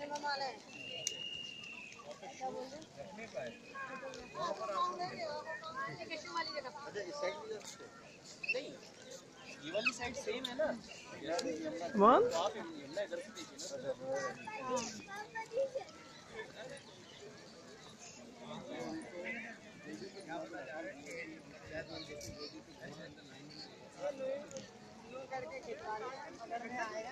नहीं, ये वाली साइड सेम है ना। वन तो आप यमुना इधर से देखिए ना।